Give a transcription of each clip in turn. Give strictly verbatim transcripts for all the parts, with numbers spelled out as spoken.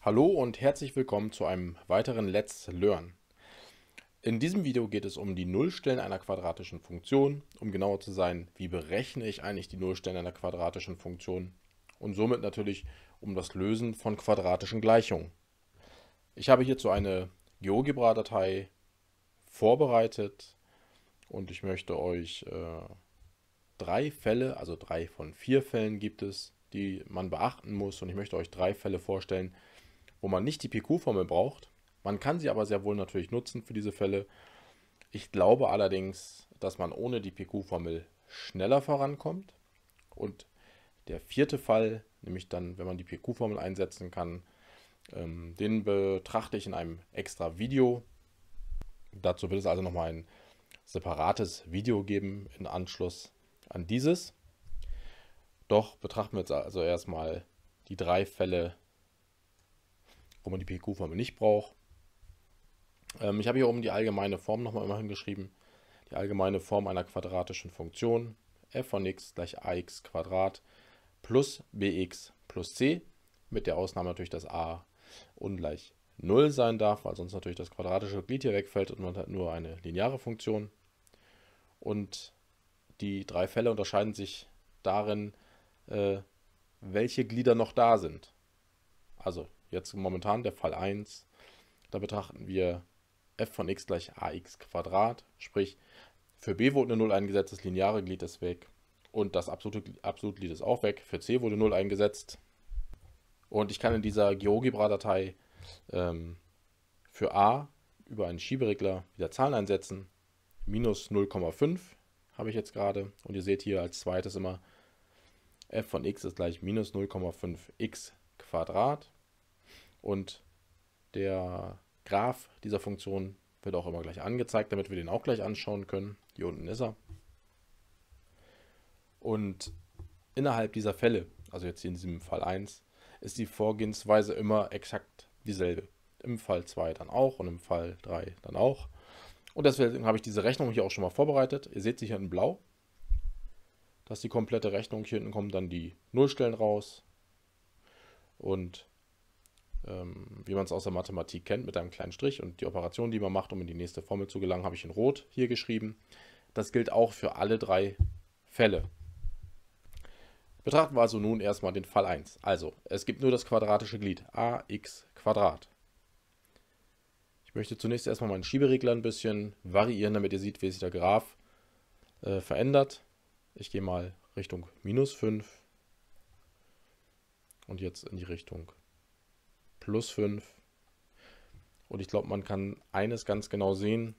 Hallo und herzlich willkommen zu einem weiteren Let's Learn. In diesem Video geht es um die Nullstellen einer quadratischen Funktion, um genauer zu sein, wie berechne ich eigentlich die Nullstellen einer quadratischen Funktion und somit natürlich um das Lösen von quadratischen Gleichungen. Ich habe hierzu eine GeoGebra-Datei vorbereitet und ich möchte euch äh, drei Fälle, also drei von vier Fällen gibt es, die man beachten muss, und ich möchte euch drei Fälle vorstellen, wo man nicht die P Q-Formel braucht. Man kann sie aber sehr wohl natürlich nutzen für diese Fälle. Ich glaube allerdings, dass man ohne die P Q-Formel schneller vorankommt. Und der vierte Fall, nämlich dann, wenn man die P Q-Formel einsetzen kann, ähm, den betrachte ich in einem extra Video. Dazu wird es also nochmal ein separates Video geben in Anschluss an dieses. Doch betrachten wir jetzt also erstmal die drei Fälle, wo man die P Q-Formel nicht braucht. Ähm, ich habe hier oben die allgemeine Form nochmal immer hingeschrieben. Die allgemeine Form einer quadratischen Funktion f von x gleich ax Quadrat plus bx plus c, mit der Ausnahme natürlich, dass a ungleich null sein darf, weil sonst natürlich das quadratische Glied hier wegfällt und man hat nur eine lineare Funktion. Und die drei Fälle unterscheiden sich darin, äh, welche Glieder noch da sind. Also jetzt momentan der Fall eins, da betrachten wir f von x gleich ax Quadrat, sprich für b wurde eine null eingesetzt, das lineare Glied ist weg und das absolute, absolute Glied ist auch weg. Für c wurde null eingesetzt und ich kann in dieser GeoGebra-Datei ähm, für a über einen Schieberegler wieder Zahlen einsetzen. Minus null Komma fünf habe ich jetzt gerade und ihr seht hier als zweites immer f von x ist gleich minus null Komma fünf x Quadrat. Und der Graph dieser Funktion wird auch immer gleich angezeigt, damit wir den auch gleich anschauen können. Hier unten ist er. Und innerhalb dieser Fälle, also jetzt hier in diesem Fall eins, ist die Vorgehensweise immer exakt dieselbe. Im Fall zwei dann auch und im Fall drei dann auch. Und deswegen habe ich diese Rechnung hier auch schon mal vorbereitet. Ihr seht sie hier in blau. Das ist die komplette Rechnung. Hier hinten kommen dann die Nullstellen raus. Und wie man es aus der Mathematik kennt, mit einem kleinen Strich, und die Operation, die man macht, um in die nächste Formel zu gelangen, habe ich in Rot hier geschrieben. Das gilt auch für alle drei Fälle. Betrachten wir also nun erstmal den Fall eins. Also, es gibt nur das quadratische Glied ax Quadrat. Ich möchte zunächst erstmal meinen Schieberegler ein bisschen variieren, damit ihr seht, wie sich der Graph äh, verändert. Ich gehe mal Richtung minus fünf und jetzt in die Richtung plus fünf. Und ich glaube, man kann eines ganz genau sehen.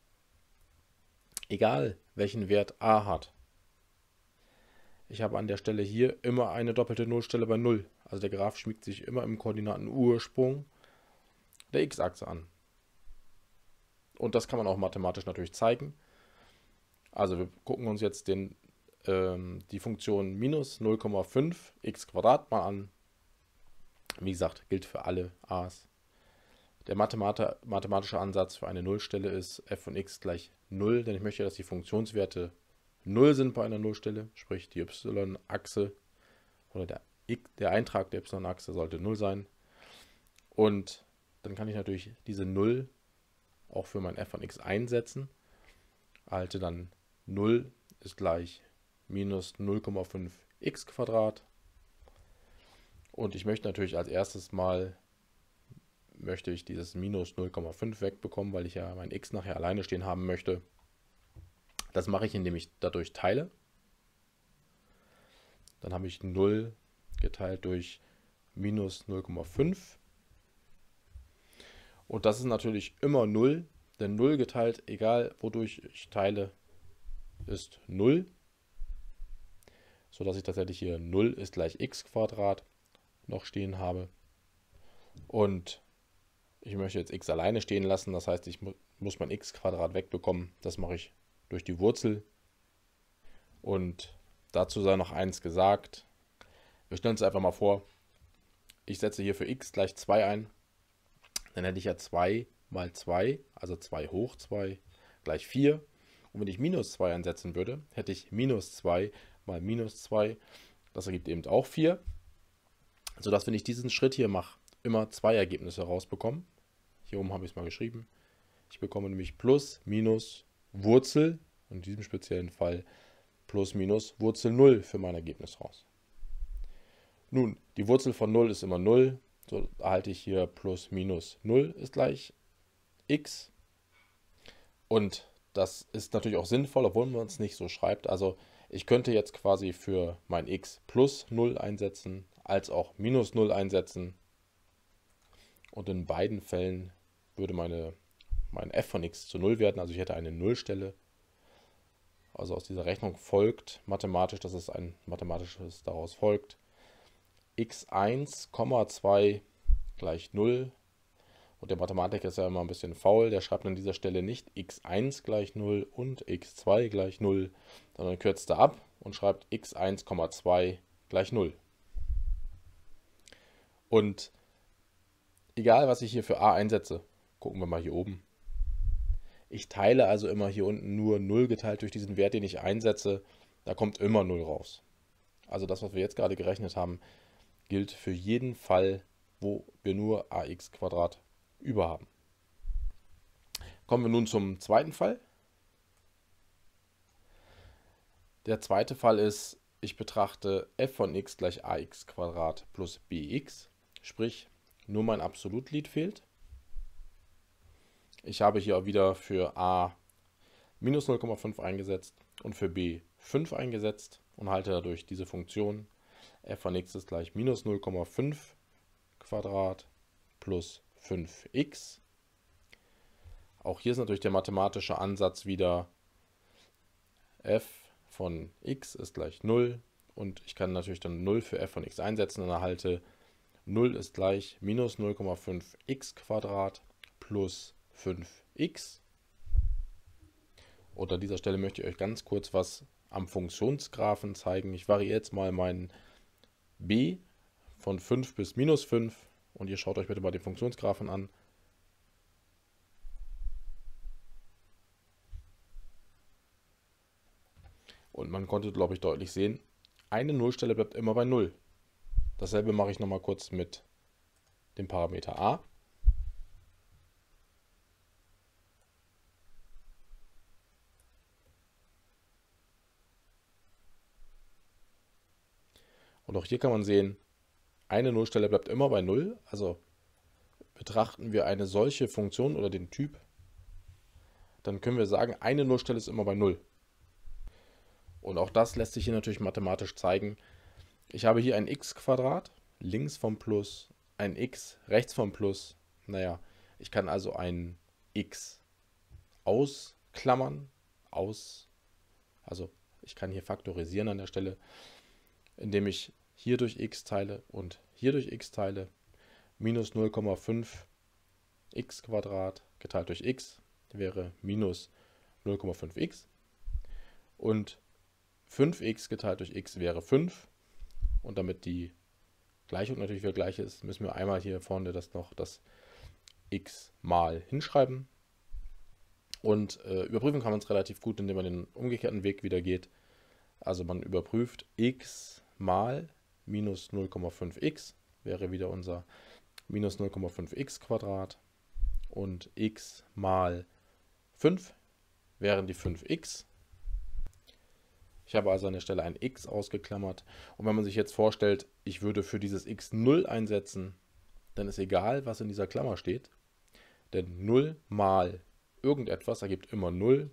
Egal, welchen Wert a hat. Ich habe an der Stelle hier immer eine doppelte Nullstelle bei null. Also der Graph schmiegt sich immer im Koordinatenursprung der x-Achse an. Und das kann man auch mathematisch natürlich zeigen. Also wir gucken uns jetzt den, ähm, die Funktion minus null Komma fünf x Quadrat mal an. Wie gesagt, gilt für alle a's. Der mathematische Ansatz für eine Nullstelle ist f von x gleich null, denn ich möchte, dass die Funktionswerte null sind bei einer Nullstelle, sprich die y-Achse oder der, der Eintrag der y-Achse sollte null sein. Und dann kann ich natürlich diese null auch für mein f von x einsetzen. Erhalte dann null ist gleich minus null Komma fünf x Quadrat. Und ich möchte natürlich als erstes mal, möchte ich dieses minus null Komma fünf wegbekommen, weil ich ja mein x nachher alleine stehen haben möchte. Das mache ich, indem ich dadurch teile. Dann habe ich null geteilt durch minus null Komma fünf. Und das ist natürlich immer null, denn null geteilt, egal wodurch ich teile, ist null. Sodass ich tatsächlich hier null ist gleich x Quadrat noch stehen habe. Und ich möchte jetzt x alleine stehen lassen, das heißt, ich mu muss mein x Quadrat wegbekommen. Das mache ich durch die Wurzel. Und dazu sei noch eins gesagt. Wir stellen uns einfach mal vor, ich setze hier für x gleich zwei ein. Dann hätte ich ja zwei mal zwei, also zwei hoch zwei, gleich vier. Und wenn ich minus zwei einsetzen würde, hätte ich minus zwei mal minus zwei. Das ergibt eben auch vier. Sodass, wenn ich diesen Schritt hier mache immer zwei Ergebnisse rausbekommen. Hier oben habe ich es mal geschrieben. Ich bekomme nämlich plus, minus, Wurzel, in diesem speziellen Fall plus, minus, Wurzel null für mein Ergebnis raus. Nun, die Wurzel von null ist immer null, so erhalte ich hier plus, minus, null ist gleich x. Und das ist natürlich auch sinnvoll, obwohl man es nicht so schreibt. Also ich könnte jetzt quasi für mein x plus null einsetzen, als auch minus null einsetzen. Und in beiden Fällen würde meine, mein f von x zu null werden. Also ich hätte eine Nullstelle. Also aus dieser Rechnung folgt mathematisch, dass es ein mathematisches daraus folgt, x eins, zwei gleich null. Und der Mathematiker ist ja immer ein bisschen faul, der schreibt an dieser Stelle nicht x eins gleich null und x zwei gleich null, sondern kürzt er ab und schreibt x eins, zwei gleich null. Und egal, was ich hier für a einsetze, gucken wir mal hier oben. Ich teile also immer hier unten nur null geteilt durch diesen Wert, den ich einsetze. Da kommt immer null raus. Also das, was wir jetzt gerade gerechnet haben, gilt für jeden Fall, wo wir nur ax Quadrat über haben. Kommen wir nun zum zweiten Fall. Der zweite Fall ist, ich betrachte f von x gleich ax Quadrat plus bx, sprich nur mein Absolutglied fehlt. Ich habe hier auch wieder für a minus null Komma fünf eingesetzt und für b fünf eingesetzt und halte dadurch diese Funktion f von x ist gleich minus null Komma fünf Quadrat plus fünf x. Auch hier ist natürlich der mathematische Ansatz wieder f von x ist gleich null und ich kann natürlich dann null für f von x einsetzen und erhalte null ist gleich minus null Komma fünf x Quadrat plus fünf x. Und an dieser Stelle möchte ich euch ganz kurz was am Funktionsgraphen zeigen. Ich variiere jetzt mal mein b von fünf bis minus fünf und ihr schaut euch bitte mal den Funktionsgraphen an. Und man konnte, glaube ich, deutlich sehen, eine Nullstelle bleibt immer bei null. Dasselbe mache ich nochmal kurz mit dem Parameter a. Und auch hier kann man sehen, eine Nullstelle bleibt immer bei null. Also betrachten wir eine solche Funktion oder den Typ, dann können wir sagen, eine Nullstelle ist immer bei null. Und auch das lässt sich hier natürlich mathematisch zeigen. Ich habe hier ein x-Quadrat, links vom Plus, ein x rechts vom Plus. Naja, ich kann also ein x ausklammern, aus, also ich kann hier faktorisieren an der Stelle, indem ich hier durch x teile und hier durch x teile. Minus null Komma fünf x Quadrat geteilt durch x wäre minus null Komma fünf x. Und fünf x geteilt durch x wäre fünf. Und damit die Gleichung natürlich wieder gleich ist, müssen wir einmal hier vorne das noch das x mal hinschreiben. Und äh, überprüfen kann man es relativ gut, indem man den umgekehrten Weg wieder geht. Also man überprüft x mal minus null Komma fünf x wäre wieder unser minus null Komma fünf x Quadrat und x mal fünf wären die fünf x. Ich habe also an der Stelle ein x ausgeklammert. Und wenn man sich jetzt vorstellt, ich würde für dieses x null einsetzen, dann ist egal, was in dieser Klammer steht. Denn null mal irgendetwas ergibt immer null.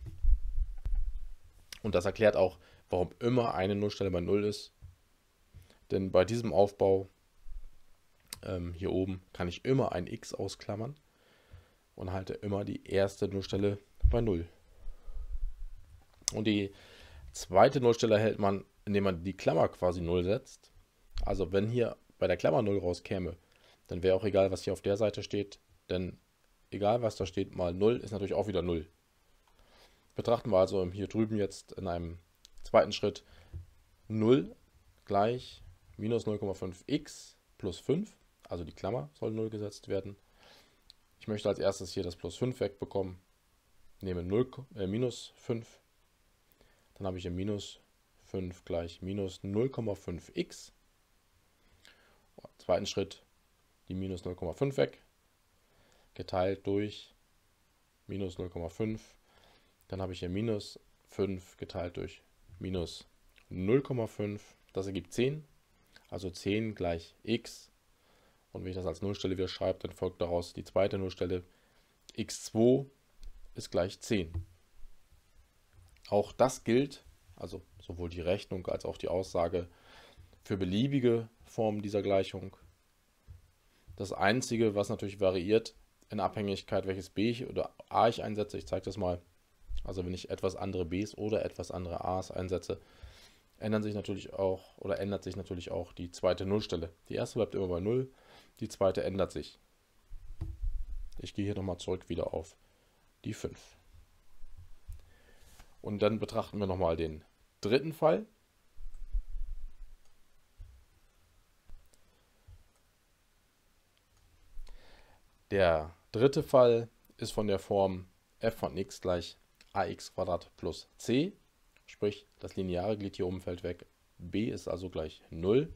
Und das erklärt auch, warum immer eine Nullstelle bei null ist. Denn bei diesem Aufbau ähm, hier oben kann ich immer ein x ausklammern und halte immer die erste Nullstelle bei null. Und die zweite Nullstelle erhält man, indem man die Klammer quasi null setzt. Also wenn hier bei der Klammer null rauskäme, dann wäre auch egal, was hier auf der Seite steht, denn egal, was da steht, mal null ist natürlich auch wieder null. Betrachten wir also hier drüben jetzt in einem zweiten Schritt null gleich minus null Komma fünf x plus fünf, also die Klammer soll null gesetzt werden. Ich möchte als erstes hier das plus fünf wegbekommen, nehme null, äh, minus fünf, dann habe ich hier minus fünf gleich minus null Komma fünf x. Im zweiten Schritt die minus null Komma fünf weg, geteilt durch minus null Komma fünf. Dann habe ich hier minus fünf geteilt durch minus null Komma fünf. Das ergibt zehn. Also zehn gleich x. Und wenn ich das als Nullstelle wieder schreibe, dann folgt daraus die zweite Nullstelle. x zwei ist gleich zehn. Auch das gilt, also sowohl die Rechnung als auch die Aussage, für beliebige Formen dieser Gleichung. Das Einzige, was natürlich variiert, in Abhängigkeit, welches b ich oder a ich einsetze, ich zeige das mal. Also wenn ich etwas andere b's oder etwas andere a's einsetze, ändern sich natürlich auch oder ändert sich natürlich auch die zweite Nullstelle. Die erste bleibt immer bei null, die zweite ändert sich. Ich gehe hier nochmal zurück wieder auf die fünf. Und dann betrachten wir nochmal den dritten Fall. Der dritte Fall ist von der Form f von x gleich ax plus c, sprich das lineare Glied hier oben fällt weg, b ist also gleich null.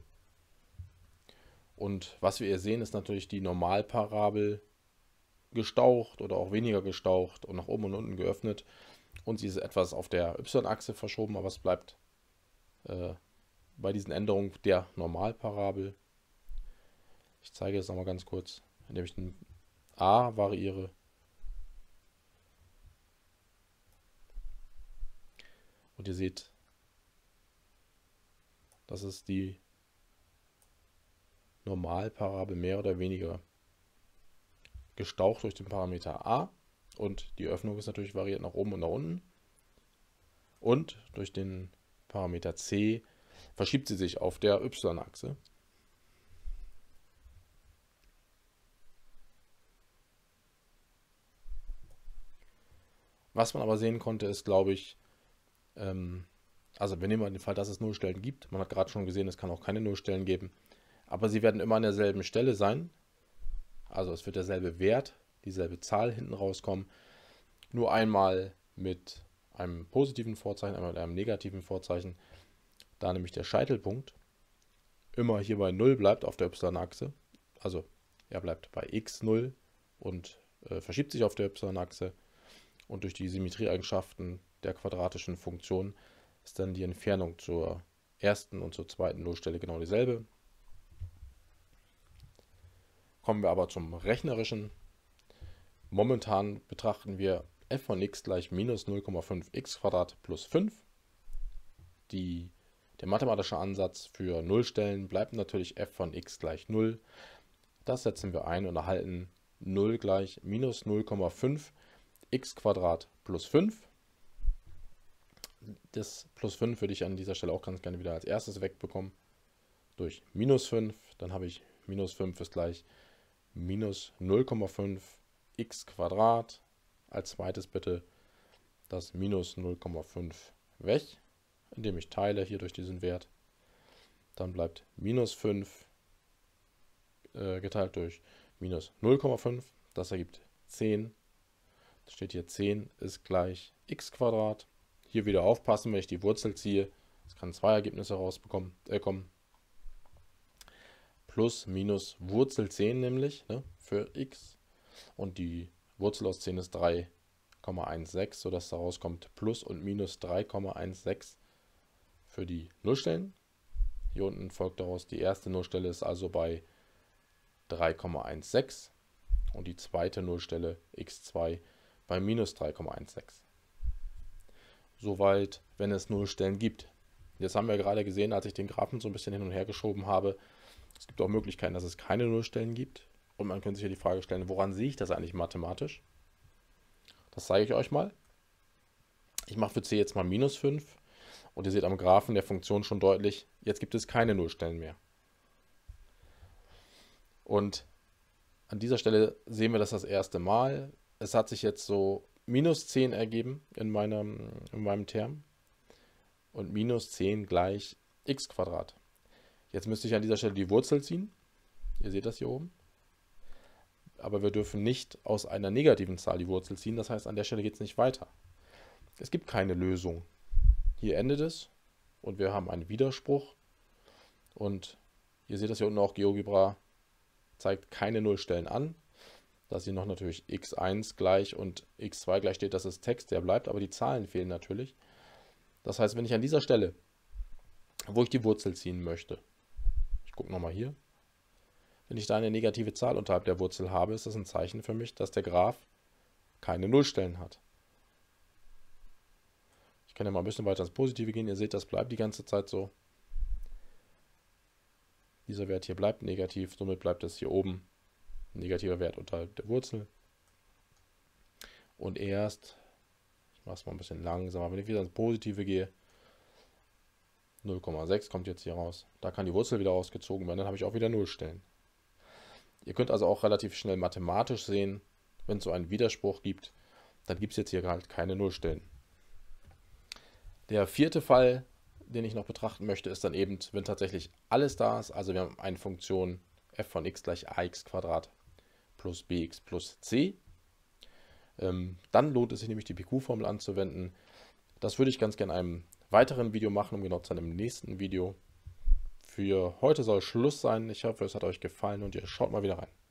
Und was wir hier sehen, ist natürlich die Normalparabel gestaucht oder auch weniger gestaucht und nach oben und unten geöffnet. Und sie ist etwas auf der y-Achse verschoben, aber es bleibt äh, bei diesen Änderungen der Normalparabel. Ich zeige es nochmal ganz kurz, indem ich den a variiere. Und ihr seht, das ist die Normalparabel mehr oder weniger gestaucht durch den Parameter a. Und die Öffnung ist natürlich variiert nach oben und nach unten. Und durch den Parameter c verschiebt sie sich auf der y-Achse. Was man aber sehen konnte, ist, glaube ich, ähm, also wir nehmen mal den Fall, dass es Nullstellen gibt. Man hat gerade schon gesehen, es kann auch keine Nullstellen geben. Aber sie werden immer an derselben Stelle sein. Also es wird derselbe Wert, dieselbe Zahl hinten rauskommen. Nur einmal mit einem positiven Vorzeichen, einmal mit einem negativen Vorzeichen. Da nämlich der Scheitelpunkt immer hier bei null bleibt auf der y-Achse. Also er bleibt bei x null und äh, verschiebt sich auf der y-Achse. Und durch die Symmetrieeigenschaften der quadratischen Funktion ist dann die Entfernung zur ersten und zur zweiten Nullstelle genau dieselbe. Kommen wir aber zum Rechnerischen. Momentan betrachten wir f von x gleich minus null Komma fünf x plus fünf. Die, der mathematische Ansatz für Nullstellen bleibt natürlich f von x gleich null. Das setzen wir ein und erhalten null gleich minus null Komma fünf x plus fünf. Das plus fünf würde ich an dieser Stelle auch ganz gerne wieder als erstes wegbekommen. Durch minus fünf, dann habe ich minus fünf ist gleich minus null Komma fünf x Quadrat. Als zweites bitte das minus null Komma fünf weg, indem ich teile hier durch diesen Wert. Dann bleibt minus fünf äh, geteilt durch minus null Komma fünf. Das ergibt zehn. Das steht hier zehn ist gleich x Quadrat. Hier wieder aufpassen, wenn ich die Wurzel ziehe. Es kann zwei Ergebnisse rausbekommen, äh, kommen. Plus, minus Wurzel zehn nämlich, ne, für x. Und die Wurzel aus zehn ist drei Komma sechzehn, sodass daraus kommt plus und minus drei Komma sechzehn für die Nullstellen. Hier unten folgt daraus, die erste Nullstelle ist also bei drei Komma sechzehn und die zweite Nullstelle x zwei bei minus drei Komma sechzehn. Soweit, wenn es Nullstellen gibt. Jetzt haben wir gerade gesehen, als ich den Graphen so ein bisschen hin und her geschoben habe, es gibt auch Möglichkeiten, dass es keine Nullstellen gibt. Und man könnte sich ja die Frage stellen, woran sehe ich das eigentlich mathematisch? Das zeige ich euch mal. Ich mache für c jetzt mal minus fünf. Und ihr seht am Graphen der Funktion schon deutlich, jetzt gibt es keine Nullstellen mehr. Und an dieser Stelle sehen wir das das erste Mal. Es hat sich jetzt so minus zehn ergeben in meinem, in meinem Term. Und minus zehn gleich x Quadrat. Jetzt müsste ich an dieser Stelle die Wurzel ziehen. Ihr seht das hier oben. Aber wir dürfen nicht aus einer negativen Zahl die Wurzel ziehen. Das heißt, an der Stelle geht es nicht weiter. Es gibt keine Lösung. Hier endet es und wir haben einen Widerspruch. Und ihr seht das hier unten auch GeoGebra. zeigt keine Nullstellen an. Dass hier noch natürlich x eins gleich und x zwei gleich steht, das ist Text, der bleibt, aber die Zahlen fehlen natürlich. Das heißt, wenn ich an dieser Stelle, wo ich die Wurzel ziehen möchte, ich gucke nochmal hier, wenn ich da eine negative Zahl unterhalb der Wurzel habe, ist das ein Zeichen für mich, dass der Graph keine Nullstellen hat. Ich kann ja mal ein bisschen weiter ins Positive gehen. Ihr seht, das bleibt die ganze Zeit so. Dieser Wert hier bleibt negativ, somit bleibt es hier oben ein negativer Wert unterhalb der Wurzel. Und erst, ich mache es mal ein bisschen langsamer, wenn ich wieder ins Positive gehe, null Komma sechs kommt jetzt hier raus. Da kann die Wurzel wieder ausgezogen werden, dann habe ich auch wieder Nullstellen. Ihr könnt also auch relativ schnell mathematisch sehen, wenn es so einen Widerspruch gibt, dann gibt es jetzt hier halt keine Nullstellen. Der vierte Fall, den ich noch betrachten möchte, ist dann eben, wenn tatsächlich alles da ist, also wir haben eine Funktion f von x gleich ax Quadrat plus bx plus c, ähm, dann lohnt es sich nämlich die P Q-Formel anzuwenden. Das würde ich ganz gerne in einem weiteren Video machen, um genau zu sein, im nächsten Video. Für heute soll Schluss sein. Ich hoffe, es hat euch gefallen und ihr schaut mal wieder rein.